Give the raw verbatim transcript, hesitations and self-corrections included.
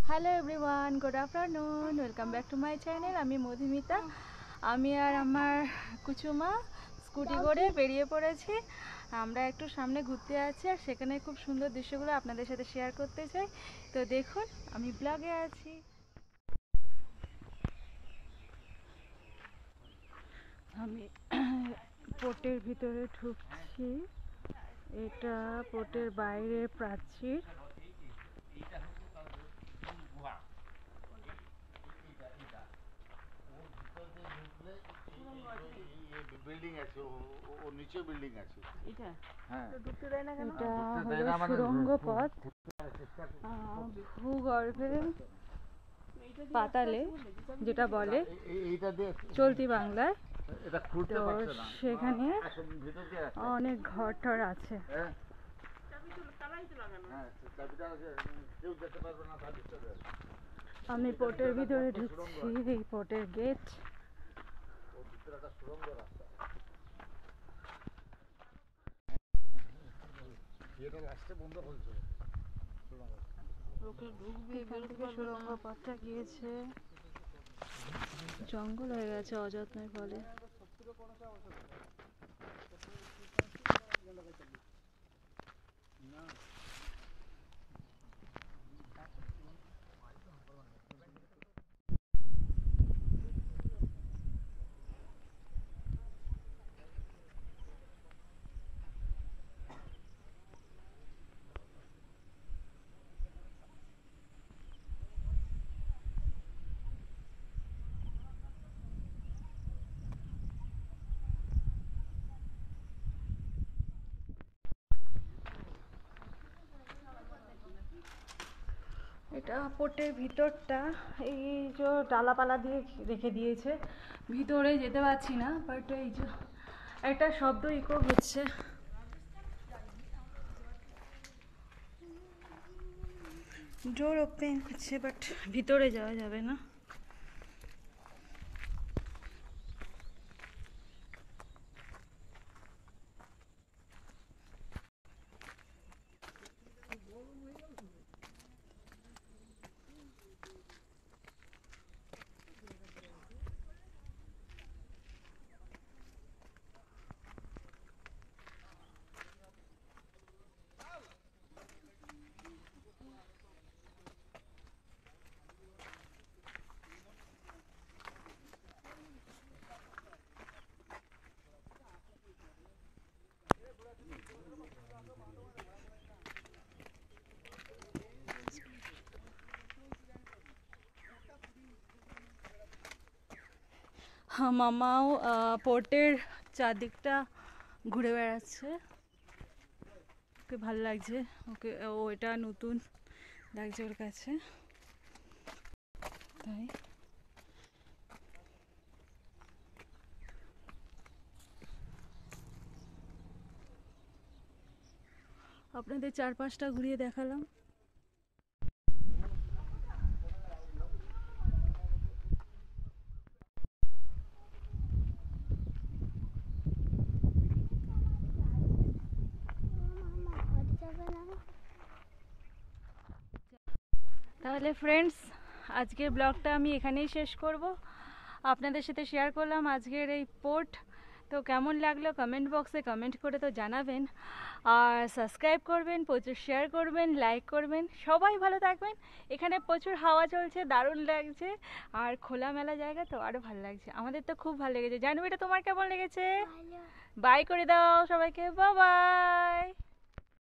Hello everyone, good afternoon, welcome back to my channel. আমি মধুমিতা। আমি আর আমার কুচুমা স্কুটি করে বেরিয়ে পড়েছি। আমরা একটু সামনে ঘুরতে আছি আর সেখানে খুব সুন্দর দৃশ্যগুলো আপনাদের সাথে শেয়ার করতে চাই। তো দেখুন, আমি ব্লগে আছি। আমি পোর্টের ভিতরে ঢুকছি। এটা পোর্টের বাইরে প্রাচীর। বিল্ডিং আছে, ও নিচে বিল্ডিং আছে। এটা হ্যাঁ, তো ঢুকতে দেয় না কেন? এটা হলো সুড়ঙ্গ পথ। ভূগর্ভে পাতালে যেটা বলে চলতি বাংলায়, তো সেখানে অনেক ঘর টর আছে। আমি পোর্টের ভিতরে ঢুকছি। এই পোর্টের গেট। সুড়ঙ্গ পথটা গিয়েছে, জঙ্গল হয়ে গেছে অযত্নের ফলে। এটা পোর্টের ভিতরটা। এই যে ডালাপালা দিয়ে রেখে দিয়েছে, ভিতরে যেতে পারছি না। বাট এই যে একটা শব্দ ইকো হচ্ছে। ডোর ওপেন হচ্ছে, বাট ভিতরে যাওয়া যাবে না। মামাও পোর্টের চারদিকটা ঘুরে বেড়াচ্ছে। ওকে ভালো লাগছে, ওকে ও এটা নতুন লাগছে ওর কাছে, তাই আপনাদের চারপাশটা ঘুরিয়ে দেখালাম। তাহলে ফ্রেন্ডস, আজকের ব্লগটা আমি এখানেই শেষ করব। আপনাদের সাথে শেয়ার করলাম আজকের এই পোর্ট। তো কেমন লাগলো কমেন্ট বক্সে কমেন্ট করে তো জানাবেন। আর সাবস্ক্রাইব করবেন, প্রচুর শেয়ার করবেন, লাইক করবেন। সবাই ভালো থাকবেন। এখানে প্রচুর হাওয়া চলছে, দারুণ লাগছে। আর খোলামেলা জায়গা তো আরও ভালো লাগছে। আমাদের তো খুব ভালো লেগেছে। জানবি, এটা তোমার কেমন লেগেছে? বাই করে দাও সবাইকে, বাই বাই।